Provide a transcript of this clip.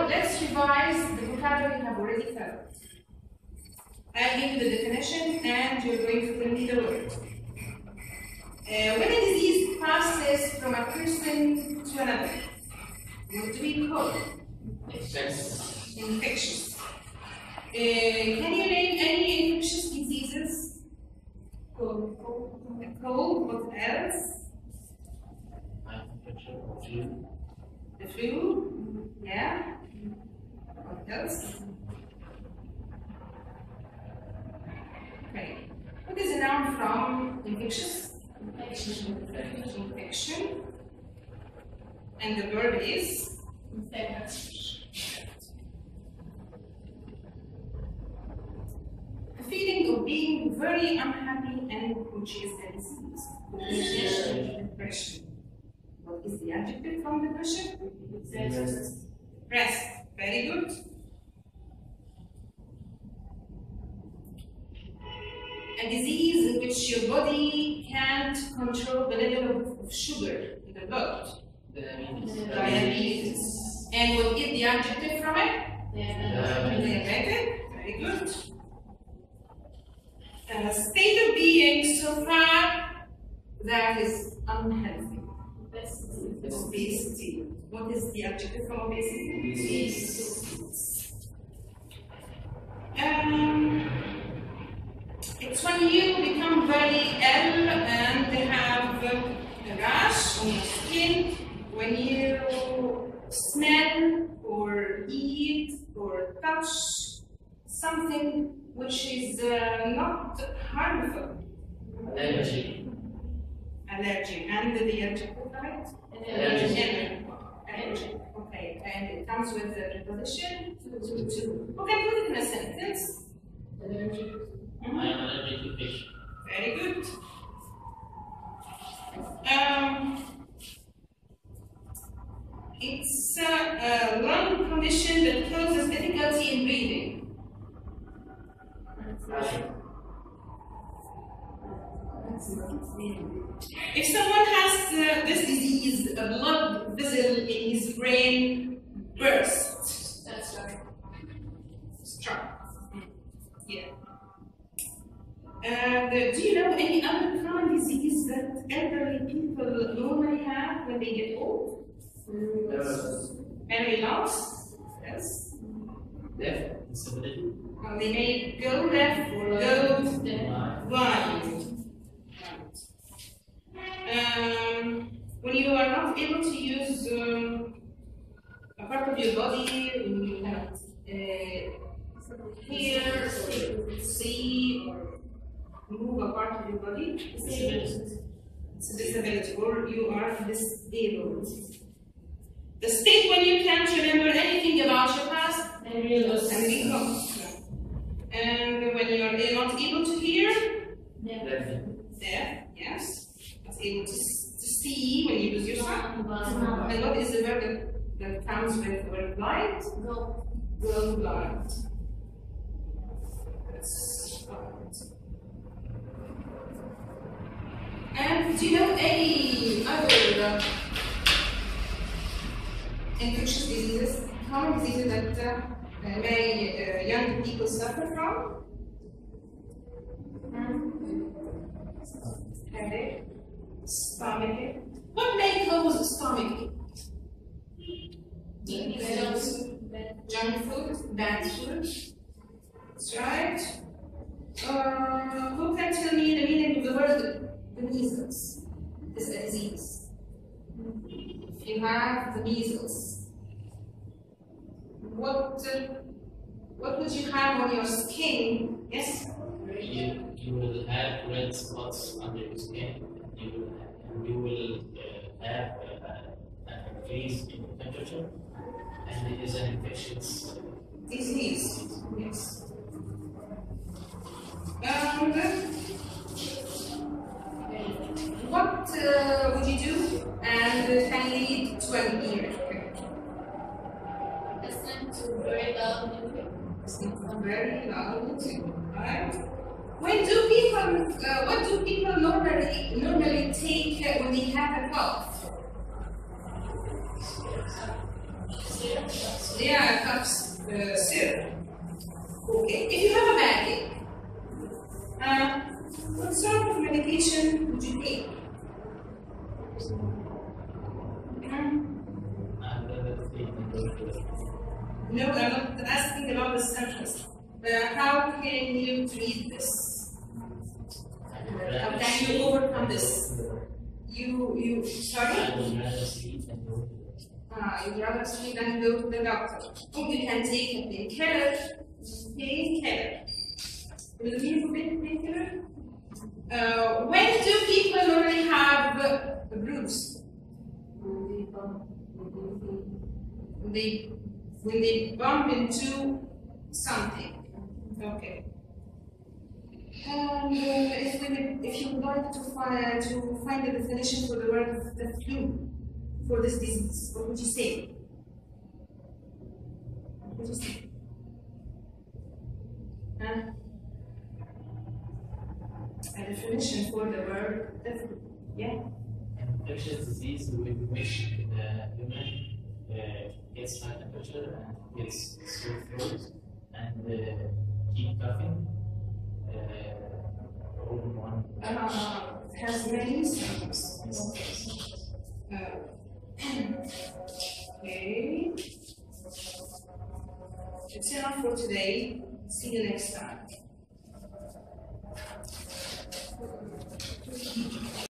now let's revise the vocabulary we have already covered. I'll give you the definition and you're going to tell me the word. When a disease passes from a person to another, what do we call it? Infectious. Can you name any infectious diseases? Cold. What else? The flu. Yeah. What else? Okay. What is a noun from infectious? Infection. And the verb is? A feeling of being very unhappy and which is a disease. Depression. What is the adjective from depression? Depressed. Very good. A disease in which your body can't control the level of sugar in the blood. Diabetes. And what is the adjective from it? Diabetic. Very good. A state of being so far that is unhealthy. Obesity. What is the adjective from obesity? It's when you become very ill and they have a rash on your skin, when you smell or eat or touch something which is not harmful. Allergy. And the adjective of it? Allergy. Okay, and it comes with the preposition to. Okay, put it in a sentence. Allergy. I am allergic to fish. Very good. It's a lung condition that causes difficulty in breathing. If someone has this disease, a blood vessel in his brain bursts. That's right. Struck. Yeah. And do you know any other common disease that elderly people normally have when they get old? Memory loss? Yes. Deaf. Disability. They may go deaf or go blind. When you are not able to use a part of your body, when you cannot hear, or see, or move a part of your body, it's a disability, or you are disabled. The state when you can't remember anything about your past, memory loss. And when you are not able to hear, deaf, yes. Not able to see when you lose your sight. And what is the verb that comes with the word blind? Go blind. That's right. And do you know any other infectious diseases, common diseases that may young people suffer from? Headache, stomachache. What may cause stomachache? Junk food, bad food. That's right. Who can tell me the meaning of the word the measles? It's a disease. If you have the measles, what would you have on your skin? Yes? You will have red spots under your skin. You will have an increase in temperature, and it is an infectious disease. Yes. What would you do and can lead to an earthquake? Listen to very loud music. Listen to very loud music. Right? When do people? What do people normally take when they have a cough? Yeah, cough syrup. Okay. If you have a backache, what sort of medication would you take? No, I'm not asking about the symptoms. How can you treat this? How can you overcome this? Sorry? You'd rather sleep than go to the doctor. Or you can take a painkiller. Will you need a painkiller? When do people normally have a bruise? When they bump into something. Okay. And if you would like to find the definition for the word the flu for this disease, what would you say? What would you say? A definition for the word the flu. Yeah. An infectious disease with which the human gets high temperature and gets sore throat and keep coughing. Has many symptoms. Okay. It's enough for today. See you next time.